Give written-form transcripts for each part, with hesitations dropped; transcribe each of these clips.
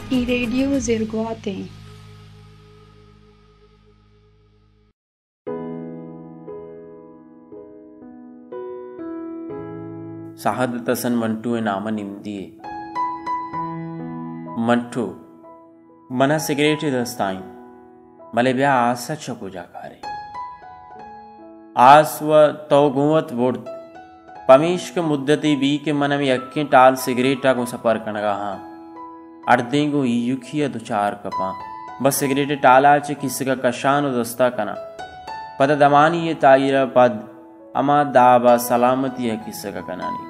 I Radio Zirgoate. ಸಹದತಸನ್ ಮಂಟು ನಾಮ ನಿಮ್ದಿಯೇ ಮಂಟು मना cigarette दस्ताई मले ब्या आसा छको जाकारे आस व तो गुवत वुर्द पमीश के मुद्दती बी के मन में यक्के टाल सिगरेटा को सपर कनगा हाँ अर्धे को युखिया दुचार कपा बस सिगरेट टाला चे किसका कशान दस्ता कना पद दमानी ये तायरा पद अमा दाबा सलामती है किसका कनानी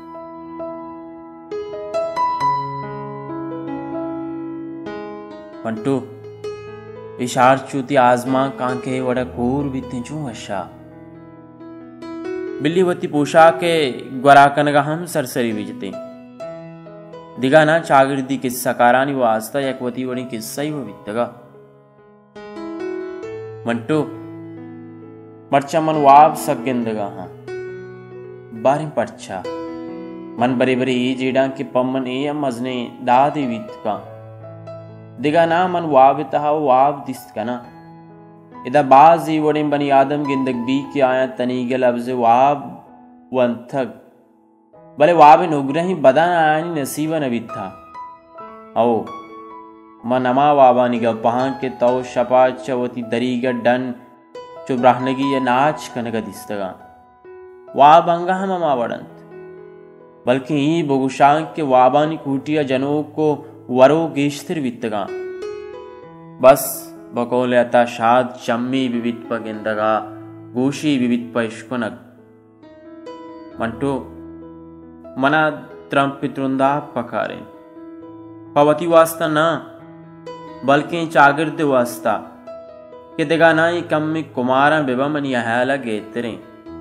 मंटू इशार चूती आजमा कांके वड़ा कोर बित्ते चू हशा बिल्ली वती पोशा के ग्वराकन का हम सरसरी बिजते दिगा ना चागिर्दी किस्सा कारानी वो आस्ता यकवती वड़ी किस्सा ही वो बित्तगा मंटू मर्चा मन वाब सगेंदगा हाँ बारे पर्चा मन बरे बरे ये जेडा के पम्मन ए मजने दादी वित का दिगा ना मन वाबितहा वाब दिस्कना इदा बाजी वड़े बनी आदम गिंदक बी के आया तनीगे लफ्ज़ वाब वंथक भले वाब नुग्रही बदन आयानी नसीबा नबी था ओ मन अमा वाबा निगा पहां के तौ शपा चवती दरीगा डन चुब्राहनगी या नाच कनगा दिस्तगा वाब अंगा हम अमा वड़ंत बल्कि ही बगुशांग के वाबानी कूटिया जनों को वरो गेस्थिर वित्तगा बस बकोले अता शाद चम्मी विवित पगिंदगा गोशी विवित पइश्कुनग मंटो मना त्रम पितृंदा पकारे पवती वास्ता ना बल्कि चागिर्द वास्ता के दिगा ना ही कम में कुमारा बेबमनी अहला गेतरे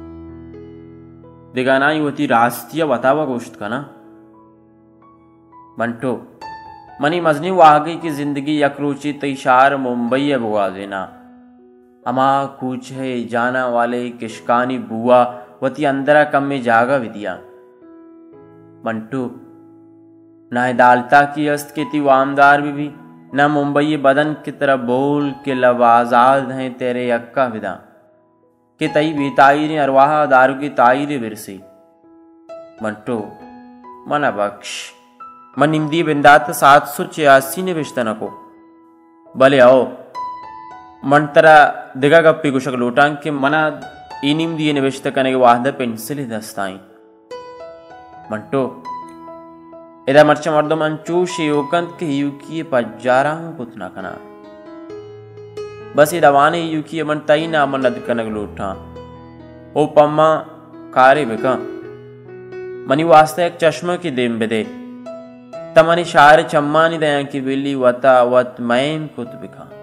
दिगा ना ही वती रास्तिया बतावा गोश्त का ना मंटो मनी मजनी वागी की जिंदगी यकरूची तैशार मुंबई बुआ देना अमा कुछ है जाना वाले किशकानी बुआ वती अंदरा कम में जागा विदिया मंटू ना दालता की अस्त के ती वामदार भी ना मुंबई बदन की तरह बोल के लब आजाद हैं तेरे यक्का विदा के तई बेताई अरवाह दारू की ताई विरसी मंटू मना बख्श मन निम्दी बिंदात 786 ने बेचता को भले आओ मन तरा दिगा गप्पी कुशक लोटांग के मना ई निम्दी ने बेचता कने के वाहदा पेंसिल दस्ताई मंटो इधर मर्चा मर्दो मंचू शेयोकंत के युकी पज्जारा हूं पुतना कना बस ये दवाने युकी मन तई ना मन नद कनक लोटा ओ पम्मा कारे बेका मनी वास्ते एक चश्मा की देम बेदे तमनी शार चम्मानी दया की बिल्ली वता वत मैम कुत बिखा